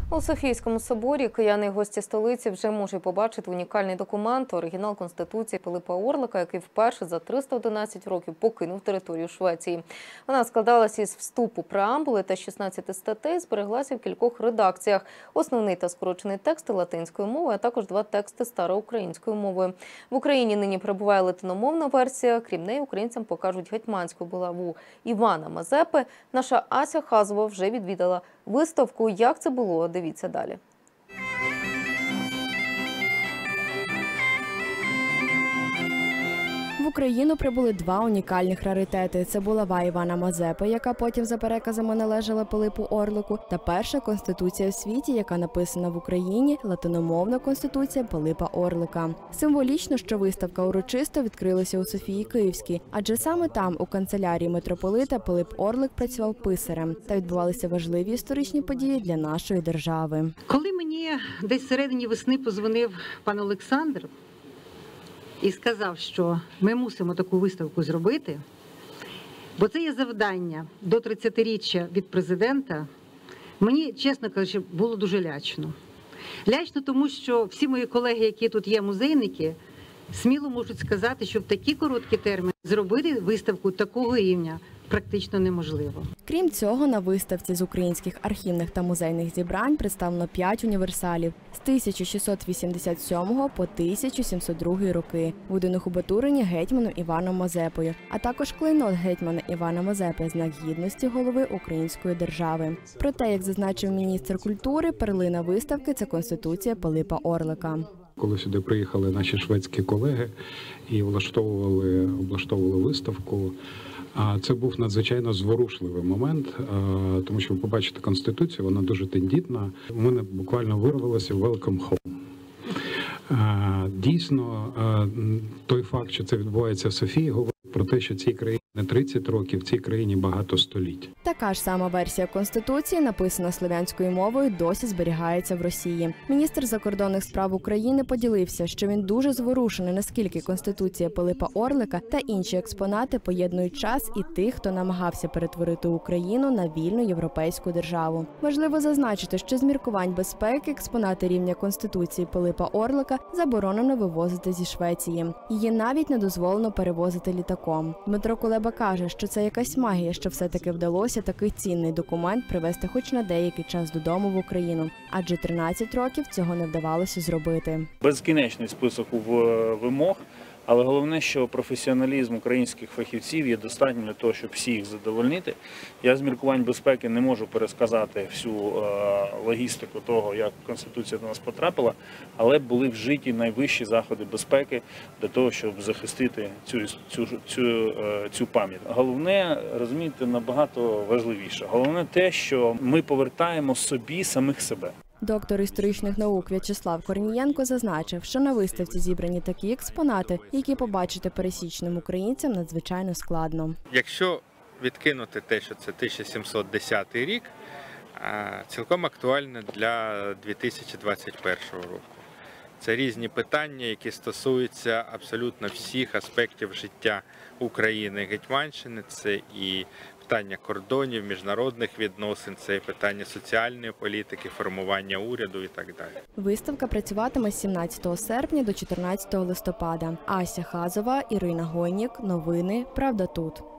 У Софійському соборі кияни і гості столиці вже можуть побачити унікальний документ – оригінал Конституції Пилипа Орлика, який вперше за 311 років покинув територію Швеції. Вона складалася із вступу, преамбули та 16 статей, збереглася в кількох редакціях. Основний та скорочений тексти латинською мовою, а також два тексти староукраїнською мовою. В Україні нині перебуває латиномовна версія. Крім неї, українцям покажуть гетьманську булаву Івана Мазепи. Наша Ася Хазова вже відвідала виставку. Як це було? Дивіться далі. В Україну прибули два унікальних раритети. Це булава Івана Мазепи, яка потім за переказами належала Пилипу Орлику, та перша конституція в світі, яка написана в Україні, латиномовна конституція Пилипа Орлика. Символічно, що виставка урочисто відкрилася у Софії Київській, адже саме там, у канцелярії митрополита, Пилип Орлик працював писарем. Та відбувалися важливі історичні події для нашої держави. Коли мені десь всередині весни подзвонив пан Олександр і сказав, що ми мусимо таку виставку зробити, бо це є завдання до 30-річчя від президента, мені, чесно кажучи, було дуже лячно. Лячно тому, що всі мої колеги, які тут є музейники, сміло можуть сказати, що в такі короткі терміни зробити виставку такого рівня практично неможливо. Крім цього, на виставці з українських архівних та музейних зібрань представлено 5 універсалів з 1687 по 1702 роки, виданих у Батурині гетьманом Іваном Мазепою, а також клейнот гетьмана Івана Мазепи – знак гідності голови української держави. Проте, як зазначив міністр культури, перлина виставки – це Конституція Пилипа Орлика. Коли сюди приїхали наші шведські колеги і влаштовували виставку, це був надзвичайно зворушливий момент, тому що ви побачите Конституцію, вона дуже тендітна. У мене буквально вирвалося «Welcome home». Дійсно, той факт, що це відбувається в Софії, говорить про те, що цій країні не 30 років, цій країні багато століть. Така ж сама версія Конституції, написана слов'янською мовою, досі зберігається в Росії. Міністр закордонних справ України поділився, що він дуже зворушений, наскільки Конституція Пилипа Орлика та інші експонати поєднують час і тих, хто намагався перетворити Україну на вільну європейську державу. Важливо зазначити, що з міркувань безпеки експонати рівня Конституції Пилипа Орлика заборонено вивозити зі Швеції. Її навіть не дозволено перевозити літаком. Дмитро Кулеба каже, що це якась магія, що все-таки вдалося такий цінний документ привезти хоч на деякий час додому в Україну, адже 13 років цього не вдавалося зробити. Безкінечний список вимог, але головне, що професіоналізм українських фахівців є достатньо для того, щоб всіх задовольнити. Я з міркувань безпеки не можу пересказати всю логістику того, як Конституція до нас потрапила, але були вжиті найвищі заходи безпеки для того, щоб захистити цю пам'ять. Головне, розумієте, набагато важливіше. Головне те, що ми повертаємо собі самих себе. Доктор історичних наук В'ячеслав Корнієнко зазначив, що на виставці зібрані такі експонати, які побачити пересічним українцям надзвичайно складно. Якщо відкинути те, що це 1710 рік, цілком актуальне для 2021 року. Це різні питання, які стосуються абсолютно всіх аспектів життя України, Гетьманщини. Це і питання кордонів, міжнародних відносин, це і питання соціальної політики, формування уряду і так далі. Виставка працюватиме з 17 серпня до 14 листопада. Ася Хазова, Ірина Гойнік. Новини «Правда тут».